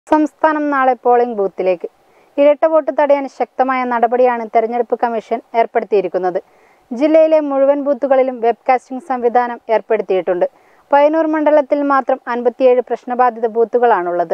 സംസ്ഥാനം നാളെ പോളിംഗ് ബൂത്തിലേക്ക്. ഇരട്ട വോട്ട് തടയാൻ ശക്തമായ നടപടിയാണ് തെരഞ്ഞെടുപ്പ് കമ്മീഷൻ ഏർപ്പെടുത്തിയിരിക്കുന്നത്. ജില്ലയിലെ മുഴുവൻ ബൂത്തുകളിലും വെബ്കാസ്റ്റിംഗ് സംവിധാനം ഏർപ്പെടുത്തിയിട്ടുണ്ട്. പയ്യന്നൂർ മണ്ഡലത്തിൽ മാത്രം 57 പ്രശ്നബാധിത ബൂത്തുകളാണുള്ളത്.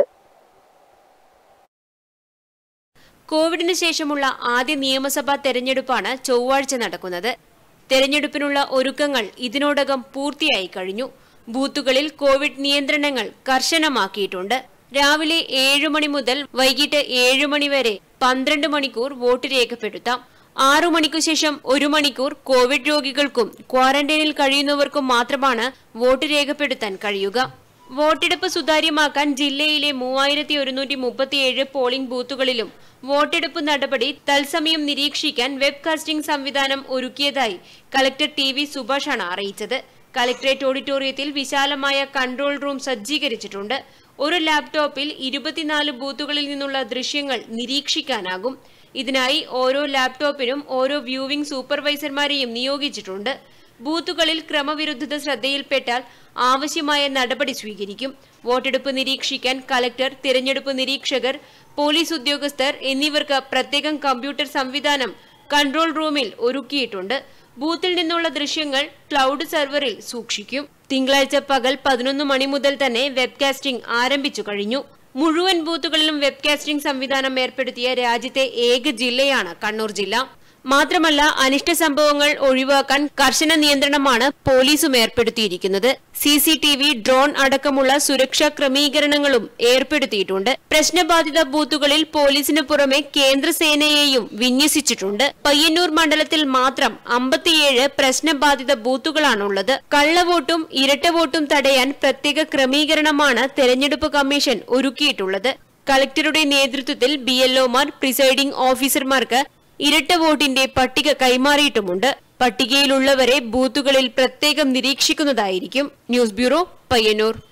കോവിഡിന് ശേഷമുള്ള ആദ്യ നിയമസഭാ തെരഞ്ഞെടുപ്പാണ് ചൊവ്വാഴ്ച നടക്കുന്നത്. തെരഞ്ഞെടുപ്പിനുള്ള ഒരുക്കങ്ങൾ ഇതിനോടകം പൂർത്തിയായി കഴിഞ്ഞു. ബൂത്തുകളിൽ കോവിഡ് നിയന്ത്രണങ്ങൾ കർശനമാക്കിയിട്ടുണ്ട്. രാവിലെ 7 മണി മുതൽ വൈകിട്ട് 7 മണി വരെ 12 മണിക്കൂർ വോട്ട് രേഖപ്പെടുത്താം. 6 മണിക്കു ശേഷം 1 മണിക്കൂർ കോവിഡ് രോഗികൾക്കും ക്വാറന്റൈനിൽ കഴിയുന്നവർക്കും മാത്രമാണ് വോട്ട് രേഖപ്പെടുത്താൻ കഴിയുക. വോട്ടെടുപ്പ് സുതാര്യമാക്കാൻ ജില്ലയിലെ 3137 പോളിംഗ് ബൂത്തുകളിലും വോട്ടെടുപ്പ് നടപടി തത്സമയം നിരീക്ഷിക്കാൻ വെബ്കാസ്റ്റിംഗ് സംവിധാനം ഒരുക്കിയതായി കളക്ടർ TV സുഭാഷാണ് അറിയിച്ചത്. കളക്ടറേറ്റ് ഓഡിറ്റോറിയത്തിൽ വിശാലമായ കൺട്രോൾ റൂം സജ്ജീകരിച്ചിട്ടുണ്ട്. ഒരു ലാപ്ടോപ്പിൽ 24 ബൂത്തുകളിൽ നിന്നുള്ള ദൃശ്യങ്ങൾ നിരീക്ഷിക്കാനാകും. ഇതിനായി ഓരോ ലാപ്ടോപ്പിനും ഓരോ വ്യൂവിംഗ് സൂപ്പർവൈസർമാരെയും നിയോഗിച്ചിട്ടുണ്ട്. ബൂത്തുകളിൽ ക്രമവിരുദ്ധത ശ്രദ്ധയിൽപ്പെട്ടാൽ ആവശ്യമായ നടപടി സ്വീകരിക്കും. വോട്ടെടുപ്പ് നിരീക്ഷിക്കാൻ കളക്ടർ, തിരഞ്ഞെടുപ്പ് നിരീക്ഷകർ, പോലീസ് ഉദ്യോഗസ്ഥർ എന്നിവർക്ക് പ്രത്യേകം കമ്പ്യൂട്ടർ സംവിധാനം കൺട്രോൾ റൂമിൽ ഒരുക്കിയിട്ടുണ്ട്. ബൂത്തിൽ നിന്നുള്ള ദൃശ്യങ്ങൾ ക്ലൗഡ് സെർവറിൽ സൂക്ഷിക്കും. തിങ്കളാഴ്ച പകൽ 11 മണി മുതൽ തന്നെ വെബ്കാസ്റ്റിംഗ് ആരംഭിച്ചു കഴിഞ്ഞു. മുഴുവൻ ബൂത്തുകളിലും വെബ്കാസ്റ്റിംഗ് സംവിധാനം ഏർപ്പെടുത്തിയ രാജ്യത്തെ ഏക ജില്ലയാണ് കണ്ണൂർ ജില്ല. മാത്രമല്ല, അനിഷ്ട സംഭവങ്ങൾ ഒഴിവാക്കാൻ കർശന നിയന്ത്രണമാണ് പോലീസും ഏർപ്പെടുത്തിയിരിക്കുന്നത്. CCTV, ഡ്രോൺ അടക്കമുള്ള സുരക്ഷാ ക്രമീകരണങ്ങളും ഏർപ്പെടുത്തിയിട്ടുണ്ട്. പ്രശ്നബാധിത ബൂത്തുകളിൽ പോലീസിന് പുറമെ കേന്ദ്രസേനയെയും വിന്യസിച്ചിട്ടുണ്ട്. പയ്യന്നൂർ മണ്ഡലത്തിൽ മാത്രം 57 പ്രശ്നബാധിത ബൂത്തുകളാണുള്ളത്. കള്ളവോട്ടും ഇരട്ട വോട്ടും തടയാൻ പ്രത്യേക ക്രമീകരണമാണ് തെരഞ്ഞെടുപ്പ് കമ്മീഷൻ ഒരുക്കിയിട്ടുള്ളത്. കളക്ടറുടെ നേതൃത്വത്തിൽ BLOമാർ, പ്രിസൈഡിംഗ് ഓഫീസർമാർക്ക് ഇരട്ട വോട്ടിന്റെ പട്ടിക കൈമാറിയിട്ടുമുണ്ട്. പട്ടികയിലുള്ളവരെ ബൂത്തുകളിൽ പ്രത്യേകം നിരീക്ഷിക്കുന്നതായിരിക്കും. News bureau, Payyanur.